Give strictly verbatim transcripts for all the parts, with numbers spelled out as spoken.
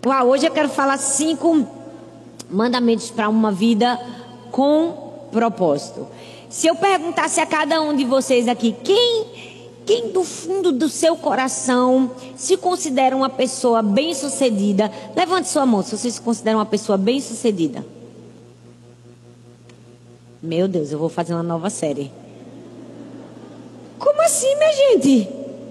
Uau, hoje eu quero falar cinco mandamentos para uma vida com propósito. Se eu perguntasse a cada um de vocês aqui, quem, quem do fundo do seu coração se considera uma pessoa bem-sucedida? Levante sua mão se você se considera uma pessoa bem-sucedida. Meu Deus, eu vou fazer uma nova série. Como assim, minha gente?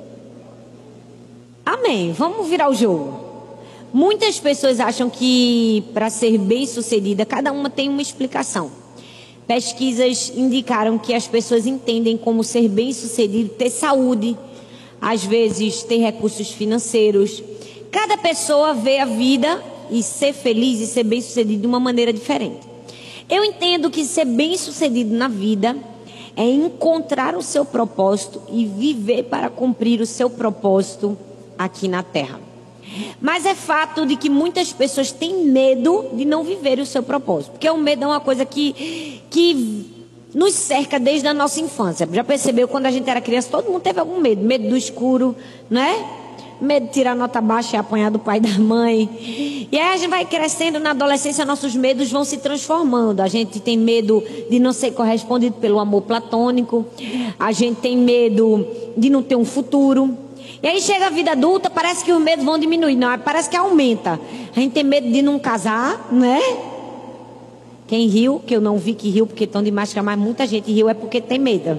Amém, vamos virar o jogo. Muitas pessoas acham que para ser bem-sucedida, cada uma tem uma explicação. Pesquisas indicaram que as pessoas entendem como ser bem-sucedido ter saúde, às vezes ter recursos financeiros. Cada pessoa vê a vida e ser feliz e ser bem-sucedido de uma maneira diferente. Eu entendo que ser bem-sucedido na vida é encontrar o seu propósito e viver para cumprir o seu propósito aqui na Terra. Mas é fato de que muitas pessoas têm medo de não viver o seu propósito. Porque o medo é uma coisa que, que nos cerca desde a nossa infância. Já percebeu, quando a gente era criança, todo mundo teve algum medo. Medo do escuro, não é? Medo de tirar nota baixa e apanhar do pai e da mãe. E aí a gente vai crescendo na adolescência, nossos medos vão se transformando. A gente tem medo de não ser correspondido pelo amor platônico. A gente tem medo de não ter um futuro. E aí chega a vida adulta, parece que os medos vão diminuir. Não, parece que aumenta. A gente tem medo de não casar, não é? Quem riu, que eu não vi que riu porque estão de máscara, mas muita gente riu é porque tem medo.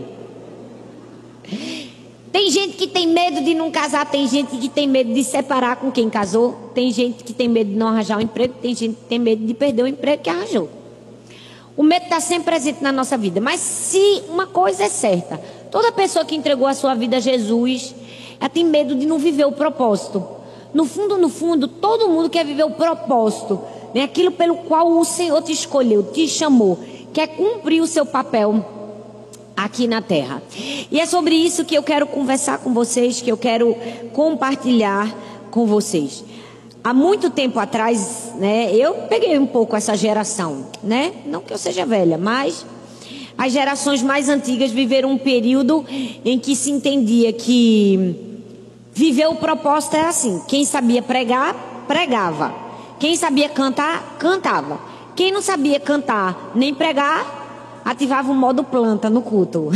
Tem gente que tem medo de não casar, tem gente que tem medo de separar com quem casou, tem gente que tem medo de não arranjar um emprego, tem gente que tem medo de perder o emprego que arranjou. O medo está sempre presente na nossa vida. Mas se uma coisa é certa, toda pessoa que entregou a sua vida a Jesus, ela tem medo de não viver o propósito. No fundo, no fundo, todo mundo quer viver o propósito, né? Aquilo pelo qual o Senhor te escolheu, te chamou, quer cumprir o seu papel aqui na Terra. E é sobre isso que eu quero conversar com vocês, que eu quero compartilhar com vocês. Há muito tempo atrás, né, eu peguei um pouco essa geração, né? Não que eu seja velha, mas as gerações mais antigas viveram um período em que se entendia que viver o propósito era assim: quem sabia pregar, pregava. Quem sabia cantar, cantava. Quem não sabia cantar nem pregar, ativava o modo planta no culto.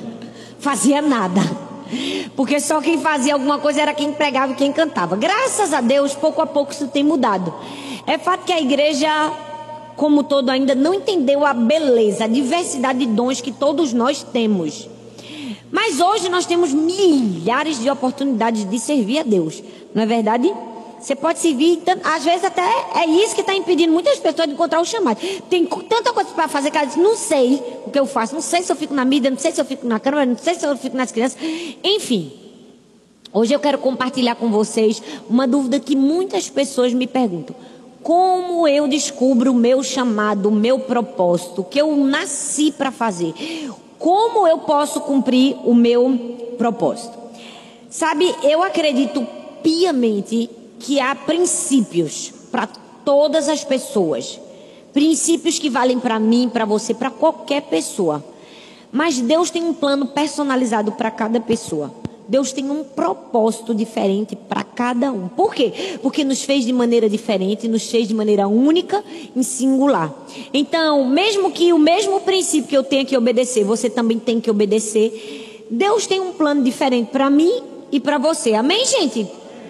Fazia nada. Porque só quem fazia alguma coisa era quem pregava e quem cantava. Graças a Deus, pouco a pouco isso tem mudado. É fato que a igreja, como todo, ainda não entendeu a beleza, a diversidade de dons que todos nós temos. Mas hoje nós temos milhares de oportunidades de servir a Deus. Não é verdade? Você pode servir, às vezes até é isso que está impedindo muitas pessoas de encontrar o chamado. Tem tanta coisa para fazer que ela diz: não sei o que eu faço, não sei se eu fico na mídia, não sei se eu fico na câmera, não sei se eu fico nas crianças. Enfim, hoje eu quero compartilhar com vocês uma dúvida que muitas pessoas me perguntam: como eu descubro o meu chamado, o meu propósito, o que eu nasci para fazer? Como eu posso cumprir o meu propósito? Sabe, eu acredito piamente que há princípios para todas as pessoas. Princípios que valem para mim, para você, para qualquer pessoa. Mas Deus tem um plano personalizado para cada pessoa. Deus tem um propósito diferente para cada um. Por quê? Porque nos fez de maneira diferente, nos fez de maneira única e singular. Então, mesmo que o mesmo princípio que eu tenha que obedecer, você também tem que obedecer. Deus tem um plano diferente para mim e para você. Amém, gente?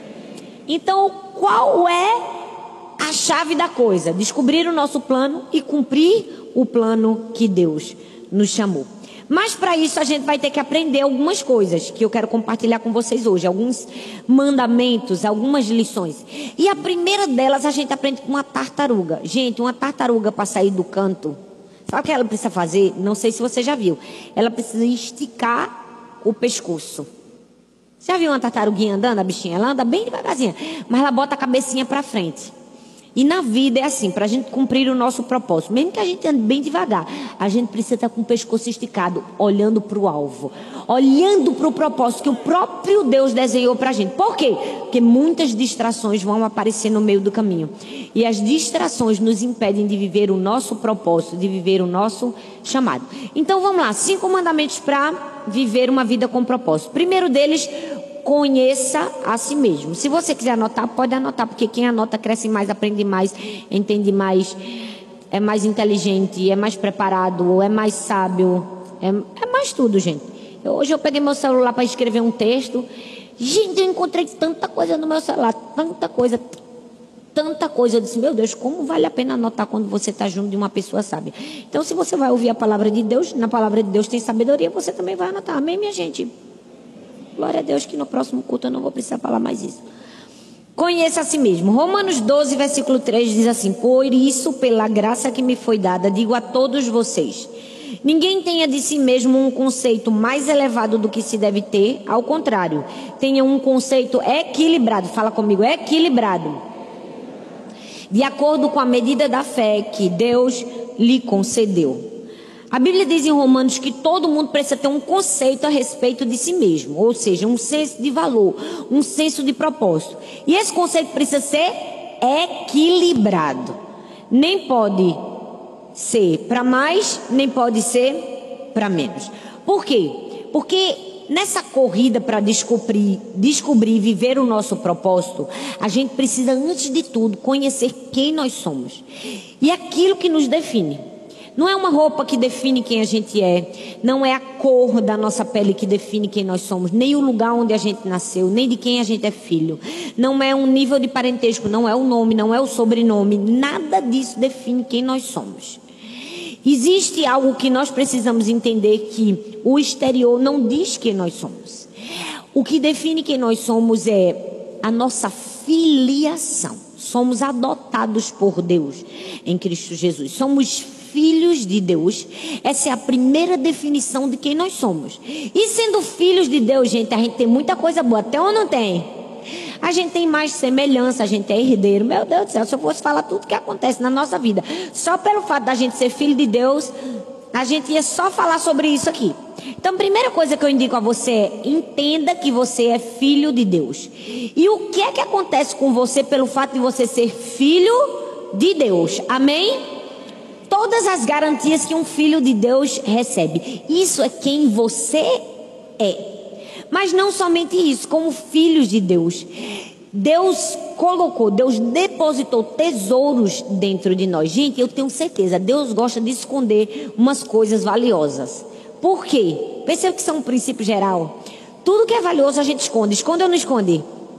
Então, qual é a chave da coisa? Descobrir o nosso plano e cumprir o plano que Deus nos chamou. Mas para isso a gente vai ter que aprender algumas coisas que eu quero compartilhar com vocês hoje. Alguns mandamentos, algumas lições. E a primeira delas a gente aprende com uma tartaruga. Gente, uma tartaruga para sair do canto, sabe o que ela precisa fazer? Não sei se você já viu. Ela precisa esticar o pescoço. Já viu uma tartaruguinha andando, a bichinha? Ela anda bem devagarzinha, mas ela bota a cabecinha para frente. E na vida é assim, para a gente cumprir o nosso propósito, mesmo que a gente ande bem devagar, a gente precisa estar com o pescoço esticado, olhando para o alvo, olhando para o propósito que o próprio Deus desenhou para a gente. Por quê? Porque muitas distrações vão aparecer no meio do caminho. E as distrações nos impedem de viver o nosso propósito, de viver o nosso chamado. Então vamos lá, cinco mandamentos para viver uma vida com propósito. Primeiro deles, conheça a si mesmo. Se você quiser anotar, pode anotar, porque quem anota cresce mais, aprende mais, entende mais, é mais inteligente, é mais preparado, é mais sábio, é, é mais tudo, gente. Eu, hoje eu peguei meu celular para escrever um texto. Gente, eu encontrei tanta coisa no meu celular, tanta coisa, tanta coisa. Eu disse, meu Deus, como vale a pena anotar quando você está junto de uma pessoa sábia. Então, se você vai ouvir a palavra de Deus, na palavra de Deus tem sabedoria, você também vai anotar. Amém, minha gente? Glória a Deus que no próximo culto eu não vou precisar falar mais isso. Conheça a si mesmo. Romanos doze, versículo três diz assim: por isso, pela graça que me foi dada, digo a todos vocês, ninguém tenha de si mesmo um conceito mais elevado do que se deve ter. Ao contrário, tenha um conceito equilibrado. Fala comigo, equilibrado, de acordo com a medida da fé que Deus lhe concedeu. A Bíblia diz em Romanos que todo mundo precisa ter um conceito a respeito de si mesmo, ou seja, um senso de valor, um senso de propósito. E esse conceito precisa ser equilibrado. Nem pode ser para mais, nem pode ser para menos. Por quê? Porque nessa corrida para descobrir, descobrir e viver o nosso propósito, a gente precisa, antes de tudo, conhecer quem nós somos e aquilo que nos define. Não é uma roupa que define quem a gente é, não é a cor da nossa pele que define quem nós somos, nem o lugar onde a gente nasceu, nem de quem a gente é filho. Não é um nível de parentesco, não é o nome, não é o sobrenome, nada disso define quem nós somos. Existe algo que nós precisamos entender, que o exterior não diz quem nós somos. O que define quem nós somos é a nossa filiação. Somos adotados por Deus em Cristo Jesus. Somos filhos de Deus. Essa é a primeira definição de quem nós somos. E sendo filhos de Deus, gente, a gente tem muita coisa boa. Tem ou não tem? A gente tem mais semelhança, a gente é herdeiro. Meu Deus do céu, se eu fosse falar tudo que acontece na nossa vida, só pelo fato da gente ser filho de Deus, a gente ia só falar sobre isso aqui. Então, a primeira coisa que eu indico a você é: entenda que você é filho de Deus. E o que é que acontece com você pelo fato de você ser filho de Deus? Amém? Todas as garantias que um filho de Deus recebe. Isso é quem você é. Mas não somente isso, como filhos de Deus, Deus colocou, Deus depositou tesouros dentro de nós. Gente, eu tenho certeza, Deus gosta de esconder umas coisas valiosas. Por quê? Perceba que isso é um princípio geral. Tudo que é valioso a gente esconde. Esconde ou não esconde?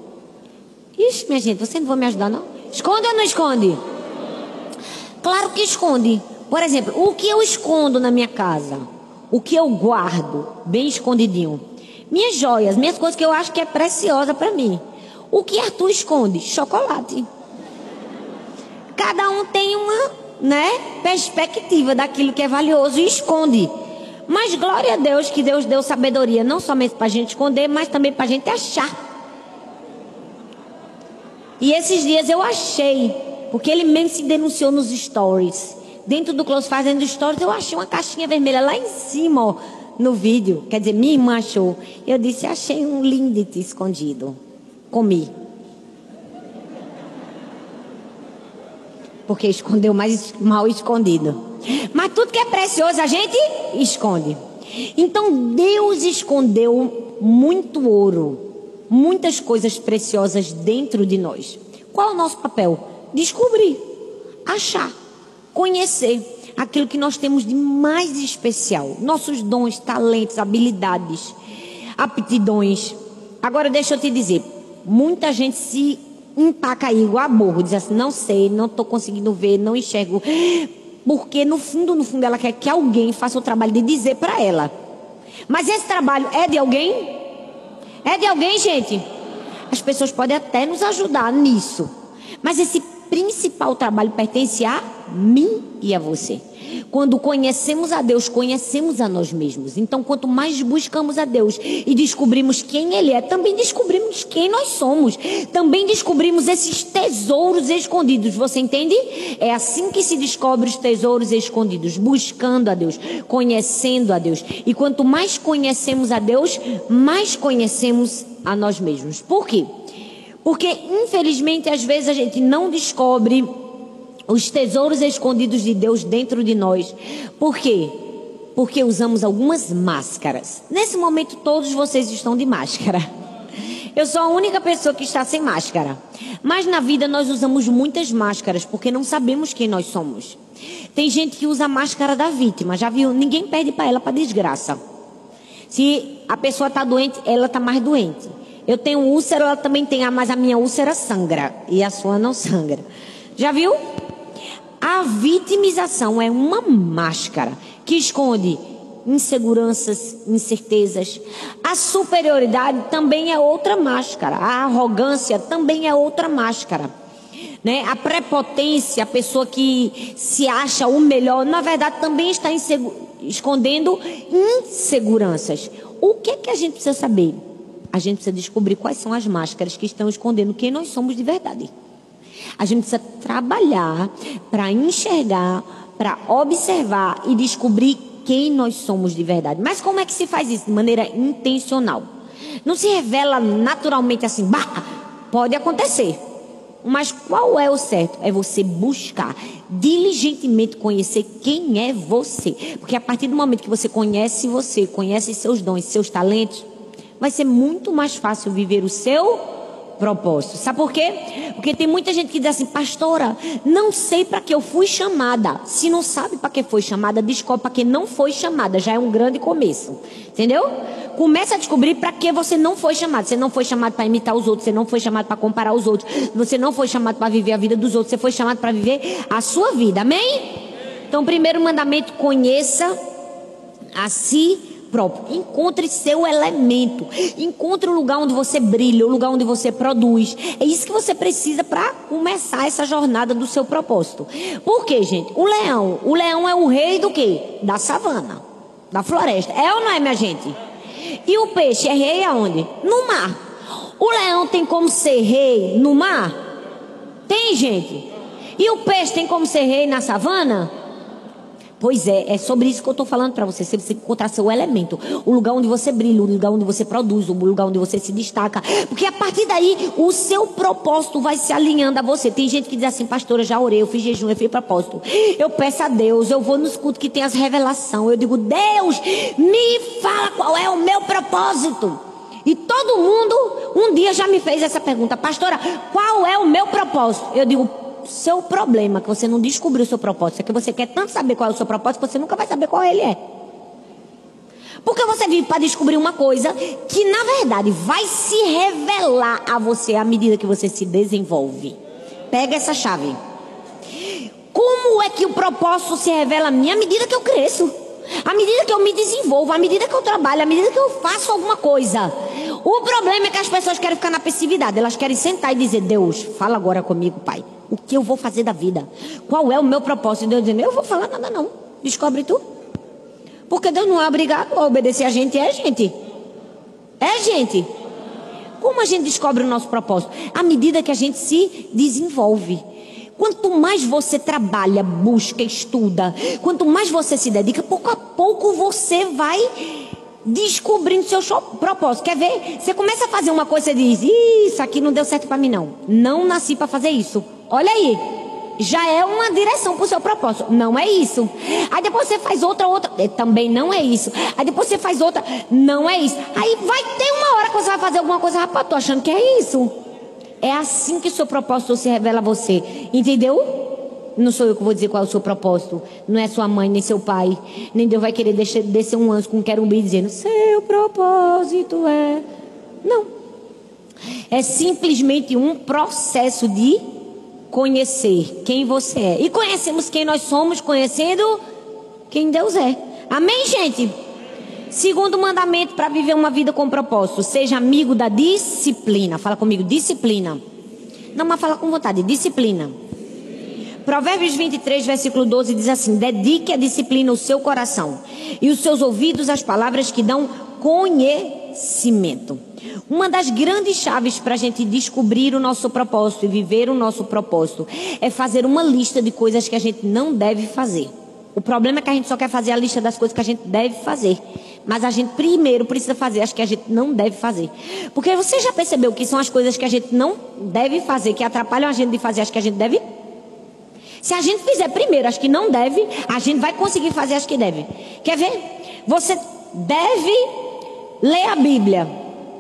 Ixi, minha gente, você não vai me ajudar, não? Esconde ou não esconde? Claro que esconde. Por exemplo, o que eu escondo na minha casa? O que eu guardo bem escondidinho? Minhas joias, minhas coisas que eu acho que é preciosa para mim. O que Arthur esconde? Chocolate. Cada um tem uma, né, perspectiva daquilo que é valioso e esconde. Mas glória a Deus que Deus deu sabedoria, não somente para a gente esconder, mas também para a gente achar. E esses dias eu achei, porque ele mesmo se denunciou nos stories. Dentro do Close fazendo stories, eu achei uma caixinha vermelha lá em cima, ó, no vídeo. Quer dizer, minha irmã achou. Eu disse, achei um Lindt escondido. Comi. Porque escondeu mais mal escondido. Mas tudo que é precioso a gente esconde. Então Deus escondeu muito ouro, muitas coisas preciosas dentro de nós. Qual é o nosso papel? Descobrir, achar, conhecer aquilo que nós temos de mais especial. Nossos dons, talentos, habilidades, aptidões. Agora deixa eu te dizer, muita gente se empaca aí igual a burro, diz assim, não sei, não estou conseguindo ver, não enxergo. Porque no fundo, no fundo ela quer que alguém faça o trabalho de dizer para ela. Mas esse trabalho é de alguém? É de alguém, gente? As pessoas podem até nos ajudar nisso. Mas esse principal trabalho pertence a mim e a você. Quando conhecemos a Deus, conhecemos a nós mesmos. Então, quanto mais buscamos a Deus e descobrimos quem Ele é, também descobrimos quem nós somos. Também descobrimos esses tesouros escondidos. Você entende? É assim que se descobre os tesouros escondidos. Buscando a Deus, conhecendo a Deus. E quanto mais conhecemos a Deus, mais conhecemos a nós mesmos. Por quê? Porque, infelizmente, às vezes a gente não descobre os tesouros escondidos de Deus dentro de nós. Por quê? Porque usamos algumas máscaras. Nesse momento todos vocês estão de máscara. Eu sou a única pessoa que está sem máscara. Mas na vida nós usamos muitas máscaras porque não sabemos quem nós somos. Tem gente que usa a máscara da vítima. Já viu? Ninguém perde para ela para desgraça. Se a pessoa está doente, ela está mais doente. Eu tenho úlcera, ela também tem, mas a minha úlcera sangra e a sua não sangra. Já viu? A vitimização é uma máscara que esconde inseguranças, incertezas. A superioridade também é outra máscara. A arrogância também é outra máscara, né? A prepotência, a pessoa que se acha o melhor, na verdade também está escondendo inseguranças. O que é que a gente precisa saber? A gente precisa descobrir quais são as máscaras que estão escondendo quem nós somos de verdade. A gente precisa trabalhar para enxergar, para observar e descobrir quem nós somos de verdade. Mas como é que se faz isso? De maneira intencional. Não se revela naturalmente assim, bah, pode acontecer. Mas qual é o certo? É você buscar diligentemente conhecer quem é você. Porque a partir do momento que você conhece você, conhece seus dons, seus talentos, vai ser muito mais fácil viver o seu propósito. Sabe por quê? Porque tem muita gente que diz assim, pastora, não sei para que eu fui chamada. Se não sabe para que foi chamada, descobre para que não foi chamada. Já é um grande começo. Entendeu? Começa a descobrir para que você não foi chamado. Você não foi chamado para imitar os outros. Você não foi chamado para comparar os outros. Você não foi chamado para viver a vida dos outros. Você foi chamado para viver a sua vida. Amém? Então, primeiro mandamento, conheça a si próprio. Encontre seu elemento. Encontre o lugar onde você brilha, o lugar onde você produz. É isso que você precisa para começar essa jornada do seu propósito. Por quê, gente? O leão, o leão é o rei do quê? Da savana, da floresta. É ou não é, minha gente? E o peixe é rei aonde? No mar. O leão tem como ser rei no mar? Tem, gente. E o peixe tem como ser rei na savana? Pois é, é sobre isso que eu estou falando para você. Você precisa encontrar seu elemento, o lugar onde você brilha, o lugar onde você produz, o lugar onde você se destaca. Porque a partir daí, o seu propósito vai se alinhando a você. Tem gente que diz assim, pastora, já orei, eu fiz jejum, eu fiz propósito. Eu peço a Deus, eu vou nos cultos que tem as revelações. Eu digo, Deus, me fala qual é o meu propósito. E todo mundo um dia já me fez essa pergunta, pastora, qual é o meu propósito? Eu digo, seu problema, que você não descobriu o seu propósito, é que você quer tanto saber qual é o seu propósito, que você nunca vai saber qual ele é. Porque você vive para descobrir uma coisa que na verdade vai se revelar a você à medida que você se desenvolve. Pega essa chave. Como é que o propósito se revela a mim? À medida que eu cresço, à medida que eu me desenvolvo, à medida que eu trabalho, à medida que eu faço alguma coisa. O problema é que as pessoas querem ficar na passividade. Elas querem sentar e dizer, Deus, fala agora comigo, Pai. O que eu vou fazer da vida? Qual é o meu propósito? Deus dizendo, eu vou falar nada não. Descobre tu. Porque Deus não é obrigado a obedecer a gente. É gente. É gente. Como a gente descobre o nosso propósito? À medida que a gente se desenvolve. Quanto mais você trabalha, busca, estuda, quanto mais você se dedica, pouco a pouco você vai descobrindo seu propósito. Quer ver? Você começa a fazer uma coisa e diz, isso aqui não deu certo para mim não. Não nasci para fazer isso. Olha aí. Já é uma direção para o seu propósito. Não é isso. Aí depois você faz outra, outra. Também não é isso. Aí depois você faz outra. Não é isso. Aí vai ter uma hora que você vai fazer alguma coisa. Rapaz, tô achando que é isso. É assim que o seu propósito se revela a você. Entendeu? Não sou eu que vou dizer qual é o seu propósito. Não é sua mãe, nem seu pai. Nem Deus vai querer descer, descer um anjo com um querubim dizendo, seu propósito é... Não. É simplesmente um processo de conhecer quem você é. E conhecemos quem nós somos conhecendo quem Deus é. Amém, gente? Segundo mandamento para viver uma vida com propósito. Seja amigo da disciplina. Fala comigo, disciplina. Não, mas fala com vontade, disciplina. Provérbios vinte e três, versículo doze diz assim, dedique a disciplina o seu coração e os seus ouvidos às palavras que dão conhecimento. Uma das grandes chaves para a gente descobrir o nosso propósito e viver o nosso propósito é fazer uma lista de coisas que a gente não deve fazer. O problema é que a gente só quer fazer a lista das coisas que a gente deve fazer. Mas a gente primeiro precisa fazer as que a gente não deve fazer. Porque você já percebeu que são as coisas que a gente não deve fazer, que atrapalham a gente de fazer as que a gente deve? Se a gente fizer primeiro as que não deve, a gente vai conseguir fazer as que deve. Quer ver? Você deve ler a Bíblia.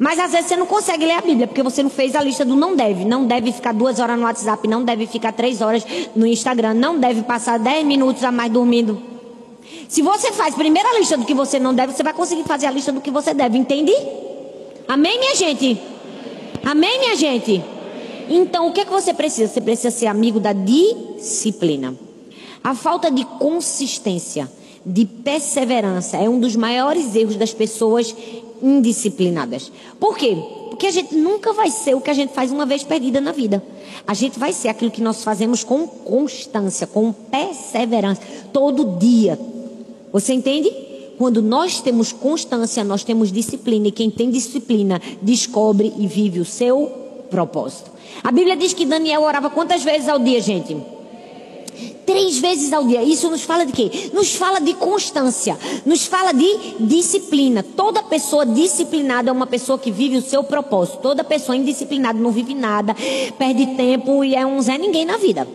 Mas às vezes você não consegue ler a Bíblia, porque você não fez a lista do não deve. Não deve ficar duas horas no WhatsApp, não deve ficar três horas no Instagram, não deve passar dez minutos a mais dormindo. Se você faz primeiro a lista do que você não deve, você vai conseguir fazer a lista do que você deve, entende? Amém, minha gente? Amém, minha gente? Então, o que é que você precisa? Você precisa ser amigo da disciplina. A falta de consistência, de perseverança, é um dos maiores erros das pessoas indisciplinadas. Por quê? Porque a gente nunca vai ser o que a gente faz uma vez perdida na vida. A gente vai ser aquilo que nós fazemos com constância, com perseverança, todo dia. Você entende? Quando nós temos constância, nós temos disciplina. E quem tem disciplina descobre e vive o seu propósito. A Bíblia diz que Daniel orava quantas vezes ao dia, gente? Três vezes ao dia. Isso nos fala de quê? Nos fala de constância. Nos fala de disciplina. Toda pessoa disciplinada é uma pessoa que vive o seu propósito. Toda pessoa indisciplinada não vive nada, perde tempo e é um Zé Ninguém na vida.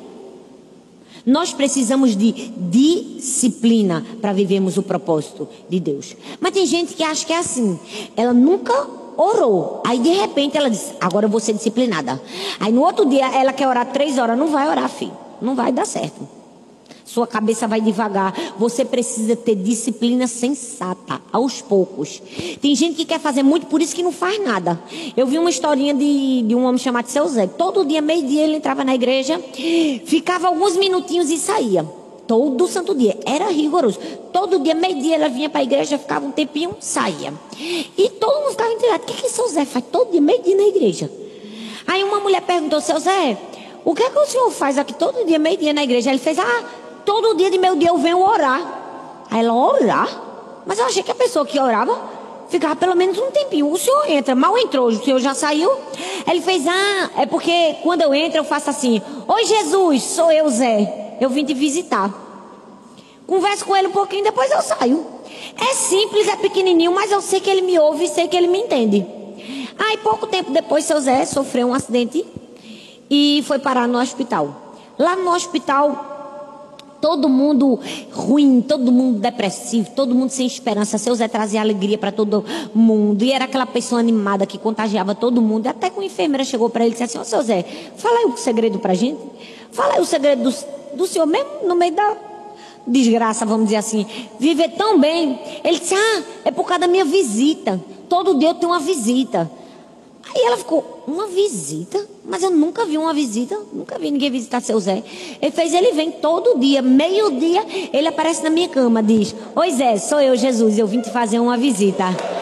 Nós precisamos de disciplina para vivermos o propósito de Deus. Mas tem gente que acha que é assim. Ela nunca orou. Aí de repente ela diz, agora eu vou ser disciplinada. Aí no outro dia ela quer orar três horas. Não vai orar, filho. Não vai dar certo. Sua cabeça vai devagar. Você precisa ter disciplina sensata, aos poucos. Tem gente que quer fazer muito, por isso que não faz nada. Eu vi uma historinha de, de um homem chamado Seu Zé. Todo dia, meio-dia, ele entrava na igreja, ficava alguns minutinhos e saía. Todo santo dia. Era rigoroso. Todo dia, meio-dia, ela vinha para a igreja, ficava um tempinho, saía. E todo mundo ficava intrigado. O que que Seu Zé faz todo dia, meio-dia na igreja? Aí uma mulher perguntou, Seu Zé, o que é que o senhor faz aqui todo dia, meio-dia na igreja? Ele fez, ah, todo dia de meio-dia eu venho orar. Aí ela, orar? Mas eu achei que a pessoa que orava ficava pelo menos um tempinho. O senhor entra, mal entrou, o senhor já saiu? Ele fez, ah, é porque quando eu entro eu faço assim, oi Jesus, sou eu Zé, eu vim te visitar. Converso com ele um pouquinho, depois eu saio. É simples, é pequenininho, mas eu sei que ele me ouve e sei que ele me entende. Aí pouco tempo depois Seu Zé sofreu um acidente e foi parar no hospital. Lá no hospital, todo mundo ruim, todo mundo depressivo, todo mundo sem esperança. Seu Zé trazia alegria para todo mundo. E era aquela pessoa animada que contagiava todo mundo. E até que uma enfermeira chegou para ele e disse assim, ô Seu Zé, fala aí o segredo para a gente. Fala aí o segredo do, do senhor mesmo no meio da desgraça, vamos dizer assim. Viver tão bem. Ele disse, ah, é por causa da minha visita. Todo dia eu tenho uma visita. Aí ela ficou, uma visita? Mas eu nunca vi uma visita, nunca vi ninguém visitar Seu Zé. Ele fez, ele vem todo dia, meio-dia, ele aparece na minha cama, diz, oi Zé, sou eu Jesus, eu vim te fazer uma visita.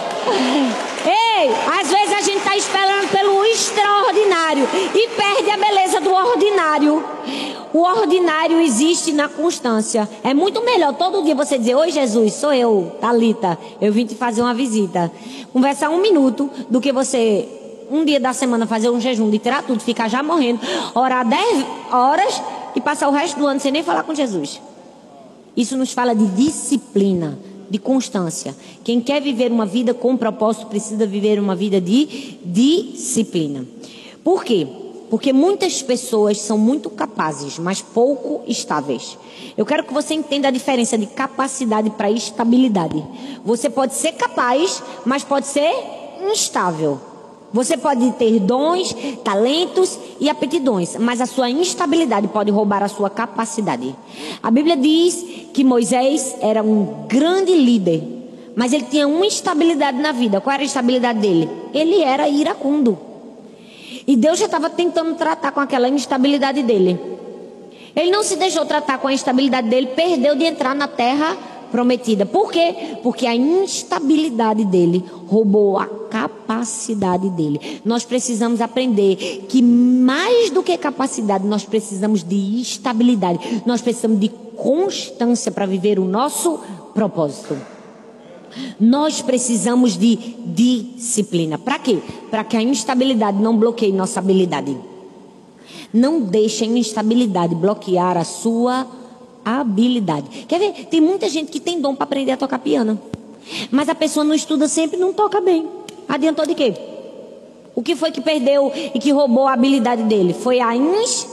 Ei, às vezes a gente está esperando pelo extraordinário e perde a beleza do ordinário. O ordinário existe na constância. É muito melhor todo dia você dizer, oi Jesus, sou eu, Thalita, eu vim te fazer uma visita. Conversar um minuto do que você... um dia da semana fazer um jejum de tirar tudo, ficar já morrendo, orar dez horas e passar o resto do ano sem nem falar com Jesus. Isso nos fala de disciplina, de constância. Quem quer viver uma vida com propósito precisa viver uma vida de disciplina. Por quê? Porque muitas pessoas são muito capazes, mas pouco estáveis. Eu quero que você entenda a diferença de capacidade para estabilidade. Você pode ser capaz, mas pode ser instável. Você pode ter dons, talentos e aptidões, mas a sua instabilidade pode roubar a sua capacidade. A Bíblia diz que Moisés era um grande líder, mas ele tinha uma instabilidade na vida. Qual era a instabilidade dele? Ele era iracundo. E Deus já estava tentando tratar com aquela instabilidade dele. Ele não se deixou tratar com a instabilidade dele, perdeu de entrar na terra prometida. Por quê? Porque a instabilidade dele roubou a capacidade dele. Nós precisamos aprender que mais do que capacidade, nós precisamos de estabilidade. Nós precisamos de constância para viver o nosso propósito. Nós precisamos de disciplina. Para quê? Para que a instabilidade não bloqueie nossa habilidade. Não deixe a instabilidade bloquear a sua habilidade. Quer ver? Tem muita gente que tem dom para aprender a tocar piano, mas a pessoa não estuda sempre e não toca bem. Adiantou de quê? O que foi que perdeu e que roubou a habilidade dele? Foi a ins...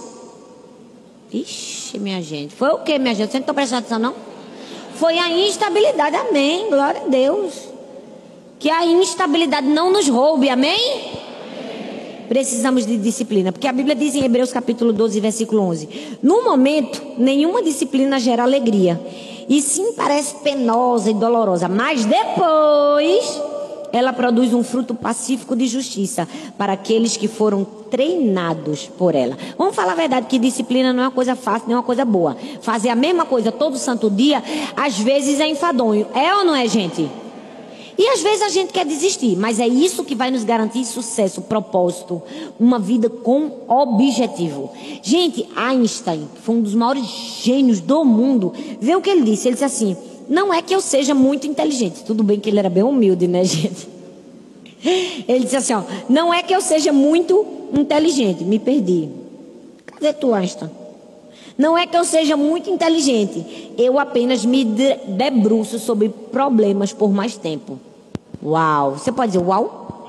Ixi, minha gente. Foi o quê, minha gente? Vocês não estão prestando atenção, não? Foi a instabilidade. Amém. Glória a Deus. Que a instabilidade não nos roube, amém? Precisamos de disciplina, porque a Bíblia diz em Hebreus capítulo doze, versículo onze: no momento, nenhuma disciplina gera alegria, e sim parece penosa e dolorosa, mas depois ela produz um fruto pacífico de justiça para aqueles que foram treinados por ela. Vamos falar a verdade, que disciplina não é uma coisa fácil, nem uma coisa boa. Fazer a mesma coisa todo santo dia, às vezes é enfadonho. É ou não é, gente? E às vezes a gente quer desistir, mas é isso que vai nos garantir sucesso, propósito, uma vida com objetivo. Gente, Einstein, que foi um dos maiores gênios do mundo, vê o que ele disse. Ele disse assim: não é que eu seja muito inteligente. Tudo bem que ele era bem humilde, né, gente? Ele disse assim, ó: não é que eu seja muito inteligente. Me perdi. Cadê tu, Einstein? Não é que eu seja muito inteligente, eu apenas me debruço sobre problemas por mais tempo. Uau! Você pode dizer uau?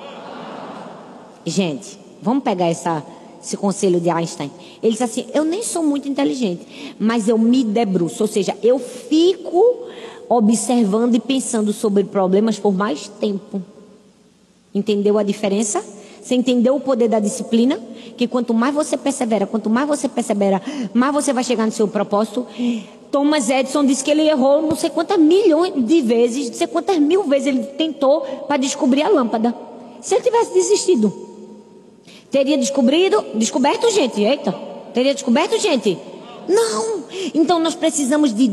Gente, vamos pegar essa, esse conselho de Einstein. Ele disse assim: eu nem sou muito inteligente, mas eu me debruço, ou seja, eu fico observando e pensando sobre problemas por mais tempo. Entendeu a diferença? Você entendeu o poder da disciplina? Que quanto mais você persevera, quanto mais você persevera, mais você vai chegar no seu propósito. Thomas Edison disse que ele errou não sei quantas milhões de vezes, não sei quantas mil vezes ele tentou para descobrir a lâmpada. Se ele tivesse desistido, teria descobrido, descoberto, gente, eita, teria descoberto, gente? Não. Então nós precisamos de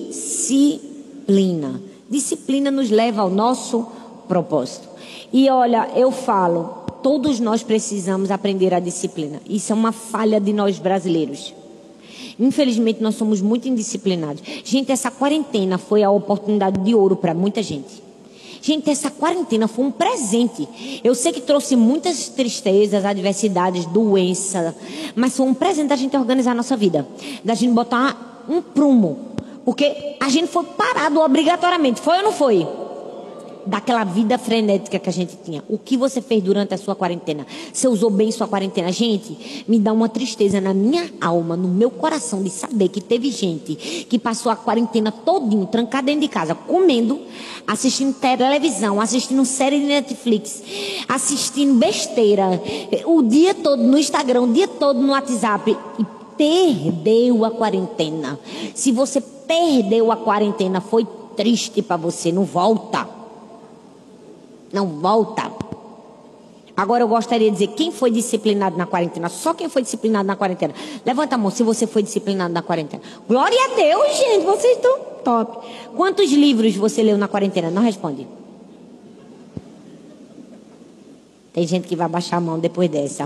disciplina. Disciplina nos leva ao nosso propósito. E olha, eu falo, todos nós precisamos aprender a disciplina. Isso é uma falha de nós brasileiros. Infelizmente, nós somos muito indisciplinados. Gente, essa quarentena foi a oportunidade de ouro para muita gente. Gente, essa quarentena foi um presente. Eu sei que trouxe muitas tristezas, adversidades, doença, mas foi um presente da gente organizar a nossa vida. Da gente botar um prumo. Porque a gente foi parado obrigatoriamente. Foi ou não foi? Daquela vida frenética que a gente tinha. O que você fez durante a sua quarentena? Você usou bem sua quarentena? Gente, me dá uma tristeza na minha alma, no meu coração, de saber que teve gente que passou a quarentena todinho, trancada dentro de casa, comendo, assistindo televisão, assistindo série de Netflix, assistindo besteira, o dia todo no Instagram, o dia todo no WhatsApp, e perdeu a quarentena. Se você perdeu a quarentena, foi triste para você, não volta. Não volta. Agora eu gostaria de dizer, quem foi disciplinado na quarentena? Só quem foi disciplinado na quarentena. Levanta a mão se você foi disciplinado na quarentena. Glória a Deus, gente, vocês estão top. Quantos livros você leu na quarentena? Não responde. Tem gente que vai baixar a mão depois dessa.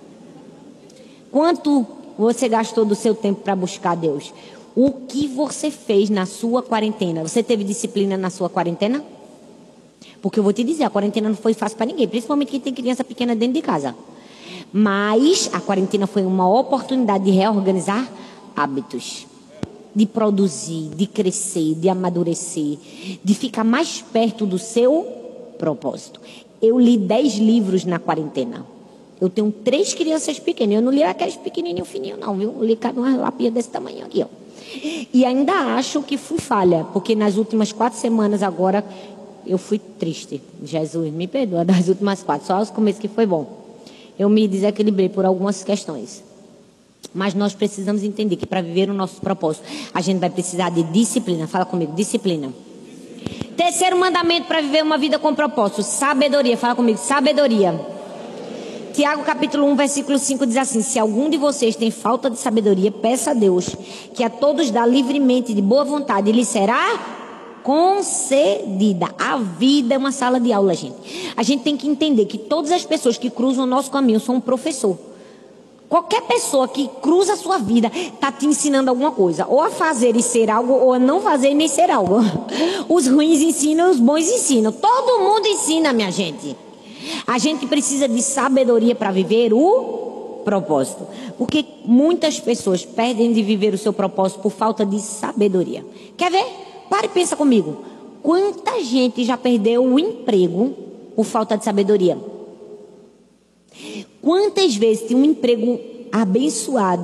Quanto você gastou do seu tempo para buscar Deus? O que você fez na sua quarentena? Você teve disciplina na sua quarentena? Porque eu vou te dizer, a quarentena não foi fácil para ninguém, principalmente quem tem criança pequena dentro de casa. Mas a quarentena foi uma oportunidade de reorganizar hábitos, de produzir, de crescer, de amadurecer, de ficar mais perto do seu propósito. Eu li dez livros na quarentena. Eu tenho três crianças pequenas. Eu não li aqueles pequenininhos fininhos não, viu? Eu li cada uma lapinha desse tamanho aqui, ó. E ainda acho que fui falha, porque nas últimas quatro semanas agora eu fui triste. Jesus, me perdoa das últimas quatro. Só os começos que foi bom. Eu me desequilibrei por algumas questões. Mas nós precisamos entender que para viver o nosso propósito, a gente vai precisar de disciplina. Fala comigo, disciplina. Terceiro mandamento para viver uma vida com propósito, sabedoria. Fala comigo, sabedoria. Tiago capítulo um, versículo cinco diz assim: se algum de vocês tem falta de sabedoria, peça a Deus, que a todos dá livremente, de boa vontade, e lhe será concedida. A vida é uma sala de aula, gente. A gente tem que entender que todas as pessoas que cruzam o nosso caminho são um professor. Qualquer pessoa que cruza a sua vida está te ensinando alguma coisa, ou a fazer e ser algo, ou a não fazer nem ser algo. Os ruins ensinam, os bons ensinam. Todo mundo ensina, minha gente. A gente precisa de sabedoria para viver o propósito, porque muitas pessoas perdem de viver o seu propósito por falta de sabedoria. Quer ver? Para e pensa comigo. Quanta gente já perdeu o emprego por falta de sabedoria? Quantas vezes tem um emprego abençoado,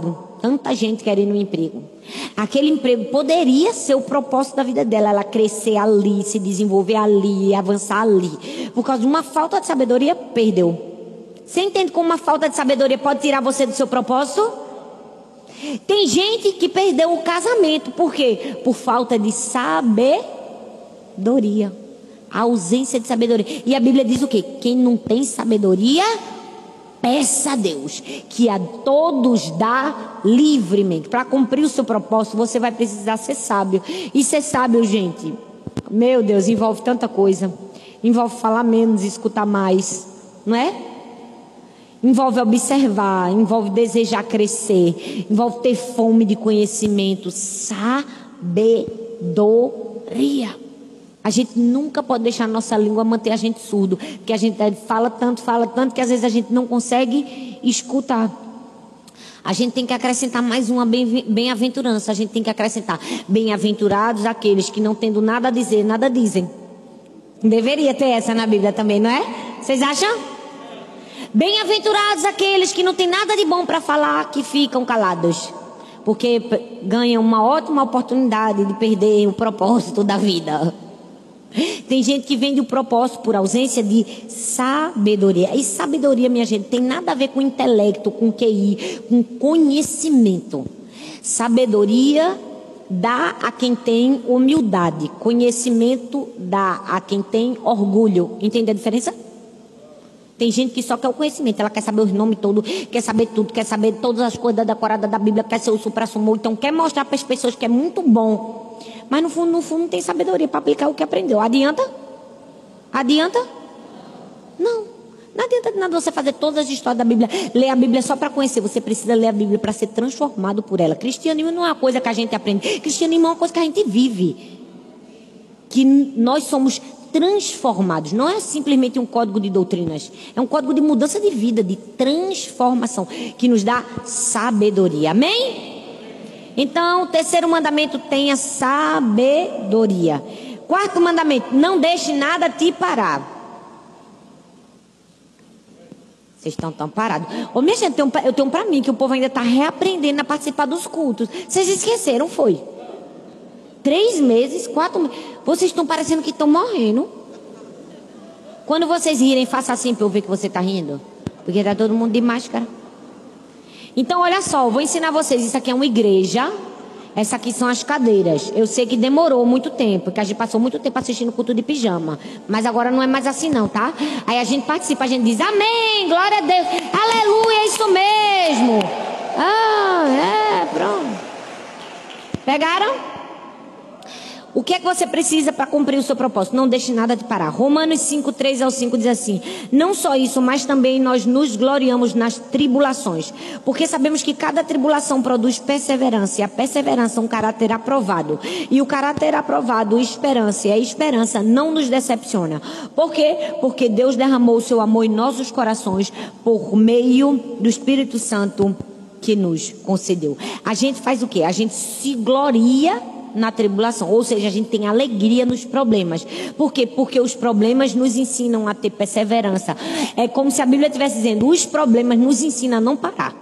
tanta gente querendo um emprego. Aquele emprego poderia ser o propósito da vida dela, ela crescer ali, se desenvolver ali, avançar ali. Por causa de uma falta de sabedoria, perdeu. Você entende como uma falta de sabedoria pode tirar você do seu propósito? Tem gente que perdeu o casamento. Por quê? Por falta de sabedoria. A ausência de sabedoria. E a Bíblia diz o quê? Quem não tem sabedoria, peça a Deus, que a todos dá livremente. Para cumprir o seu propósito, você vai precisar ser sábio. E ser sábio, gente, meu Deus, envolve tanta coisa. Envolve falar menos, escutar mais, não é? Envolve observar, envolve desejar crescer, envolve ter fome de conhecimento, sabedoria. A gente nunca pode deixar a nossa língua manter a gente surdo, porque a gente fala tanto, fala tanto, que às vezes a gente não consegue escutar. A gente tem que acrescentar mais uma bem-aventurança. A gente tem que acrescentar: bem-aventurados aqueles que não tendo nada a dizer, nada dizem. Deveria ter essa na Bíblia também, não é? Vocês acham? Bem-aventurados aqueles que não têm nada de bom para falar, que ficam calados, porque ganham uma ótima oportunidade de perder o propósito da vida. Tem gente que vende o propósito por ausência de sabedoria. E sabedoria, minha gente, tem nada a ver com intelecto, com Q I, com conhecimento. Sabedoria dá a quem tem humildade. Conhecimento dá a quem tem orgulho. Entende a diferença? Tem gente que só quer o conhecimento. Ela quer saber os nomes todos, quer saber tudo, quer saber todas as coisas da decorada da Bíblia, quer ser o supra-sumo. Então quer mostrar para as pessoas que é muito bom. Mas no fundo, no fundo não tem sabedoria para aplicar o que aprendeu. Adianta? Adianta? Não. Não adianta de nada você fazer todas as histórias da Bíblia, ler a Bíblia só para conhecer. Você precisa ler a Bíblia para ser transformado por ela. Cristianismo não é uma coisa que a gente aprende. Cristianismo é uma coisa que a gente vive. Que nós somos transformados. Não é simplesmente um código de doutrinas. É um código de mudança de vida, de transformação, que nos dá sabedoria. Amém? Então, o terceiro mandamento: tenha sabedoria. Quarto mandamento: não deixe nada te parar. Vocês estão tão parados. Ô, minha gente, eu tenho, eu tenho para mim que o povo ainda está reaprendendo a participar dos cultos. Vocês esqueceram, foi? Três meses, quatro meses. Vocês estão parecendo que estão morrendo. Quando vocês rirem, faça assim para eu ver que você está rindo. Porque está todo mundo de máscara. Então, olha só, eu vou ensinar vocês. Isso aqui é uma igreja. Essa aqui são as cadeiras. Eu sei que demorou muito tempo, porque a gente passou muito tempo assistindo culto de pijama. Mas agora não é mais assim não, tá? Aí a gente participa, a gente diz amém, glória a Deus, aleluia, é isso mesmo. Ah, é, pronto. Pegaram? O que é que você precisa para cumprir o seu propósito? Não deixe nada de parar. Romanos cinco, três ao cinco diz assim: não só isso, mas também nós nos gloriamos nas tribulações, porque sabemos que cada tribulação produz perseverança, e a perseverança um caráter aprovado, e o caráter aprovado, esperança, e a esperança não nos decepciona. Por quê? Porque Deus derramou o seu amor em nossos corações por meio do Espírito Santo que nos concedeu. A gente faz o quê? A gente se gloria na tribulação, ou seja, a gente tem alegria nos problemas. Por quê? Porque os problemas nos ensinam a ter perseverança. É como se a Bíblia estivesse dizendo: os problemas nos ensinam a não parar.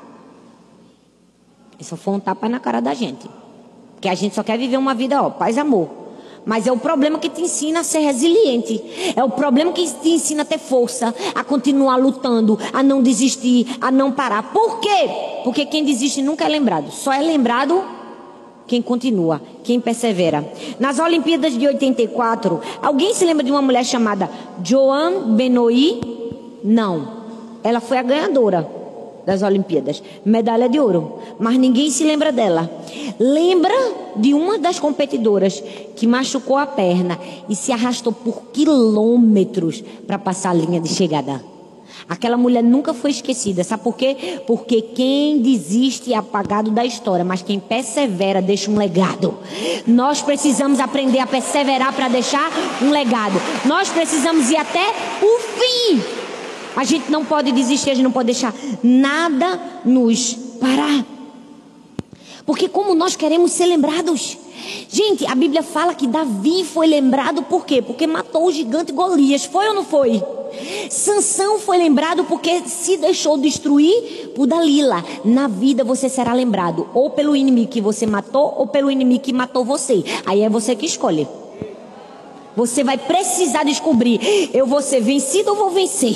Isso foi um tapa na cara da gente, porque a gente só quer viver uma vida, ó, paz e amor. Mas é o problema que te ensina a ser resiliente. É o problema que te ensina a ter força, a continuar lutando, a não desistir, a não parar. Por quê? Porque quem desiste nunca é lembrado. Só é lembrado quem continua, quem persevera. Nas Olimpíadas de oitenta e quatro, alguém se lembra de uma mulher chamada Joan Benoît? Não. Ela foi a ganhadora das Olimpíadas, medalha de ouro. Mas ninguém se lembra dela. Lembra de uma das competidoras que machucou a perna e se arrastou por quilômetros para passar a linha de chegada. Aquela mulher nunca foi esquecida. Sabe por quê? Porque quem desiste é apagado da história, mas quem persevera deixa um legado. Nós precisamos aprender a perseverar para deixar um legado. Nós precisamos ir até o fim. A gente não pode desistir, a gente não pode deixar nada nos parar. Porque como nós queremos ser lembrados, Gente, a Bíblia fala que Davi foi lembrado por quê? Porque matou o gigante Golias. Foi ou não foi? Sansão foi lembrado porque se deixou destruir por Dalila. Na vida você será lembrado ou pelo inimigo que você matou ou pelo inimigo que matou você. Aí é você que escolhe. Você vai precisar descobrir: eu vou ser vencido ou vou vencer?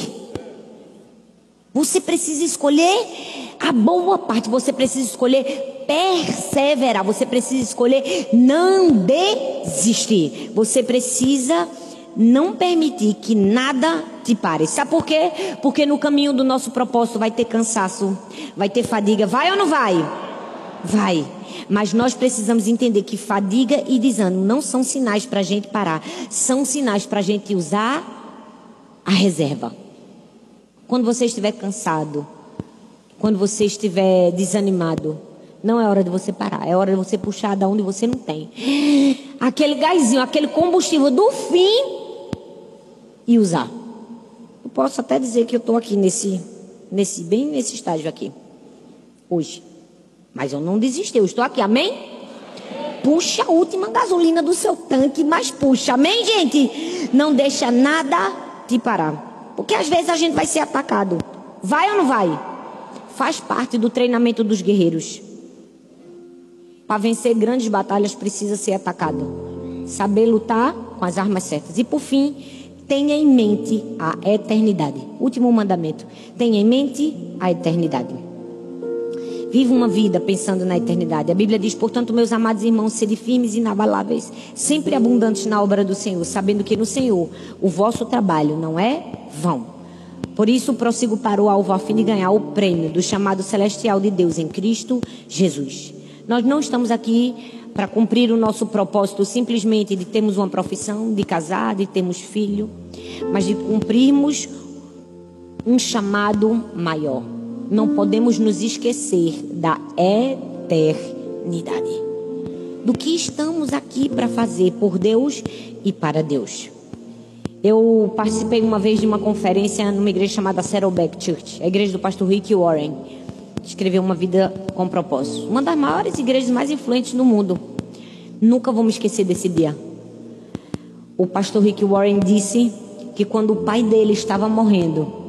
Você precisa escolher a boa parte. Você precisa escolher perseverar. Você precisa escolher não desistir. Você precisa não permitir que nada te pare. Sabe por quê? Porque no caminho do nosso propósito vai ter cansaço, vai ter fadiga. Vai ou não vai? Vai. Mas nós precisamos entender que fadiga e desânimo não são sinais para a gente parar. São sinais para a gente usar a reserva. Quando você estiver cansado, quando você estiver desanimado, não é hora de você parar. É hora de você puxar da onde você não tem aquele gásinho, aquele combustível do fim e usar. Eu posso até dizer que eu estou aqui nesse, nesse, bem nesse estágio aqui hoje. Mas eu não desisti, eu estou aqui, amém? Puxa a última gasolina do seu tanque, mas puxa, amém, gente? Não deixa nada te parar. Porque às vezes a gente vai ser atacado. Vai ou não vai? Faz parte do treinamento dos guerreiros. Para vencer grandes batalhas precisa ser atacado. Saber lutar com as armas certas. E por fim, tenha em mente a eternidade. Último mandamento. Tenha em mente a eternidade. Viva uma vida pensando na eternidade. A Bíblia diz: portanto, meus amados irmãos, sede firmes e inabaláveis, sempre abundantes na obra do Senhor, sabendo que no Senhor o vosso trabalho não é vão. Por isso prossigo para o alvo a fim de ganhar o prêmio do chamado celestial de Deus em Cristo Jesus. Nós não estamos aqui para cumprir o nosso propósito simplesmente de termos uma profissão, de casar, de termos filho, mas de cumprirmos um chamado maior. Não podemos nos esquecer da eternidade, do que estamos aqui para fazer por Deus e para Deus. Eu participei uma vez de uma conferência numa igreja chamada Saddleback Church, a igreja do pastor Rick Warren, que escreveu Uma Vida com Propósito, uma das maiores igrejas mais influentes do mundo. Nunca vou me esquecer desse dia. O pastor Rick Warren disse que quando o pai dele estava morrendo,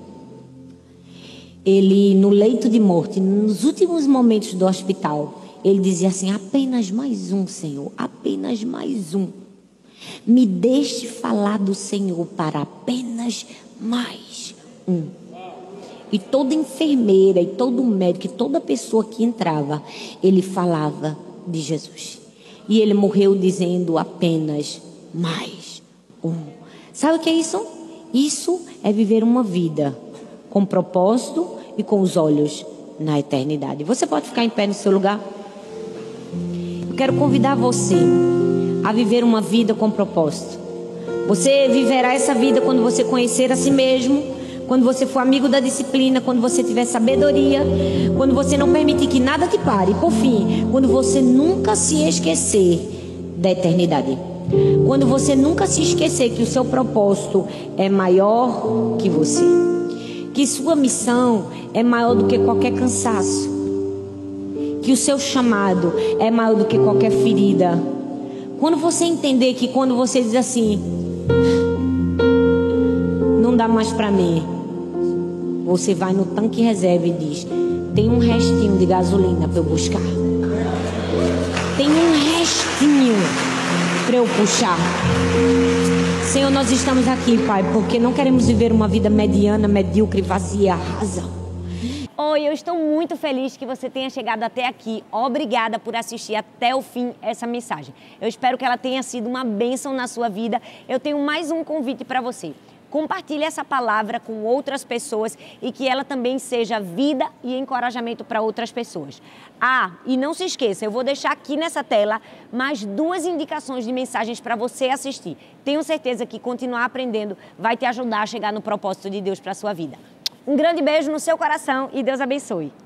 ele, no leito de morte, nos últimos momentos do hospital, ele dizia assim: apenas mais um, Senhor, apenas mais um. Me deixe falar do Senhor para apenas mais um. E toda enfermeira, e todo médico, e toda pessoa que entrava, ele falava de Jesus. E ele morreu dizendo apenas mais um. Sabe o que é isso? Isso é viver uma vida com propósito e com os olhos na eternidade. Você pode ficar em pé no seu lugar? Eu quero convidar você a viver uma vida com propósito. Você viverá essa vida quando você conhecer a si mesmo, quando você for amigo da disciplina, quando você tiver sabedoria, quando você não permitir que nada te pare. E por fim, quando você nunca se esquecer da eternidade. Quando você nunca se esquecer que o seu propósito é maior que você, que sua missão é maior do que qualquer cansaço, que o seu chamado é maior do que qualquer ferida. Quando você entender que quando você diz assim, não dá mais para mim, você vai no tanque reserva e diz: tem um restinho de gasolina para eu buscar, tem um restinho para eu puxar. Senhor, nós estamos aqui, Pai, porque não queremos viver uma vida mediana, medíocre, vazia, rasa. Oi, eu estou muito feliz que você tenha chegado até aqui. Obrigada por assistir até o fim essa mensagem. Eu espero que ela tenha sido uma bênção na sua vida. Eu tenho mais um convite para você. Compartilhe essa palavra com outras pessoas e que ela também seja vida e encorajamento para outras pessoas. Ah, e não se esqueça, eu vou deixar aqui nessa tela mais duas indicações de mensagens para você assistir. Tenho certeza que continuar aprendendo vai te ajudar a chegar no propósito de Deus para a sua vida. Um grande beijo no seu coração e Deus abençoe.